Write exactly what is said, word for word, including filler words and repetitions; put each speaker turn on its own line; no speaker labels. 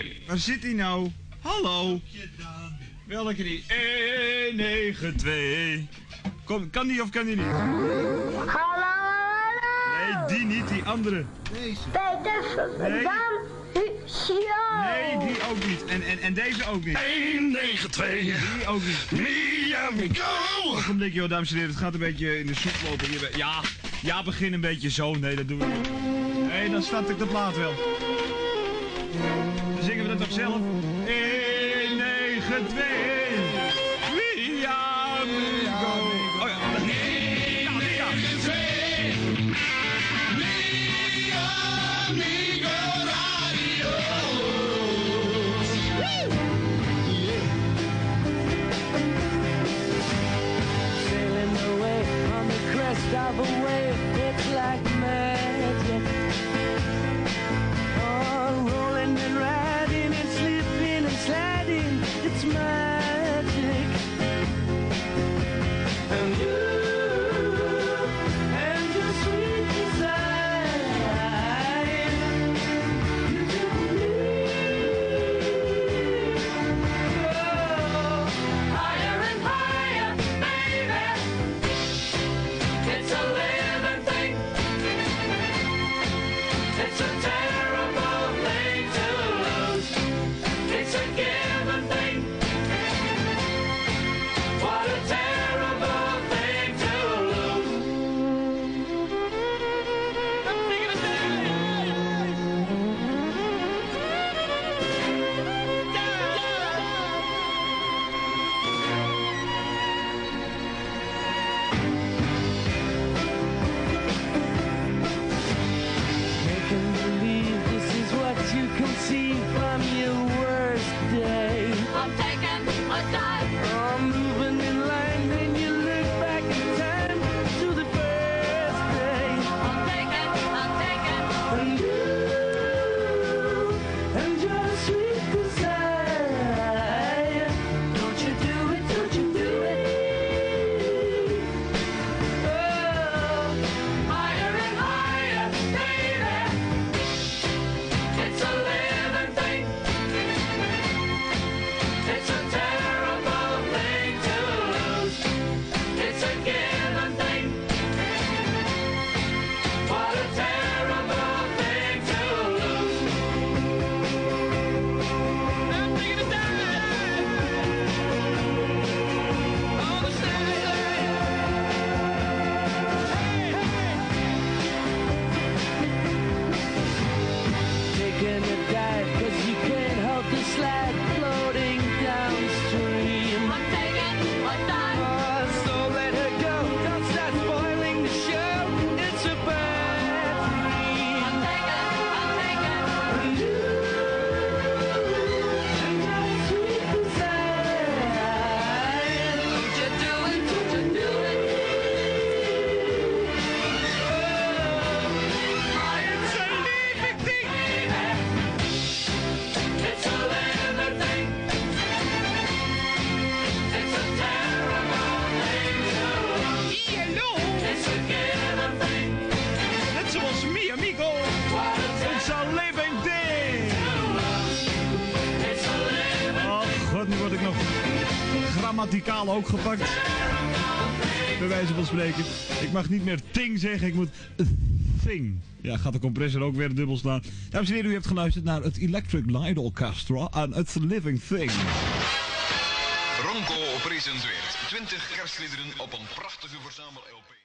negen.
Waar zit hij nou? Hallo? Welke die? een negen twee. Kom, kan die of kan die niet?
Hallo, hallo.
Nee, die niet, die andere.
Deze. Peter
Nee.
van Husio.
Nee, die ook niet. En, en, en deze ook niet.
een negen twee.
Die ook niet.
Miami Go!
Ogenblik, joh, dames en heren. Het gaat een beetje in de soep lopen hier. Ja, ja, begin een beetje zo. Nee, dat doen we niet. Nee, dan start ik de plaat wel. Dan zingen we dat toch zelf? een negen twee. Miami Go! Oh ja. Ja, die, ja.
Sailing away on the crest of a wave, it's like magic. Oh, rolling and riding and slipping and sliding, it's magic. And you, and your sweet desire, you do me. Oh, higher and higher, baby. It's a living thing. It's a terrible thing to lose. It's a given thing. What a terrible thing to lose. I'm thinking of Making believe this is what you can see from your worst day.
I'm taking a dive.
Oh, moving in line, then you look back in time to the first day.
I'm taking, I'm taking.
And you, and your sweet desire.
Don't you do it, don't you do it.
Oh,
Higher and higher, baby. It's a living thing. It's a terrible thing to lose. It's a given thing. What a terrible thing to lose. I'm thinking of dying. On the side.
taking a dive, cause you can't help the slide floating downstream.
I'm taking a dive.
Oh, so let her go, don't start spoiling the show. It's a bad dream.
I'm taking, I'm taking.
And you, and your sweet desire.
Don't you do it, don't you do it.
It's a living thing.
It's a living thing. It's a terrible thing to lose.
Hallo,
It's a given thing.
net zoals mi amigo.
What a
It's a living thing.
It's a living
Oh god, nu word ik nog grammaticaal ook gepakt. Bij wijze van spreken. Ik mag niet meer ting zeggen, ik moet thing. Ja, gaat de compressor ook weer dubbel staan. Dames en heren, u hebt geluisterd naar het Electric Light Orchestra en It's a Living Thing.
Ronco presenteert twintig kerstliederen op een prachtige verzamel-L P.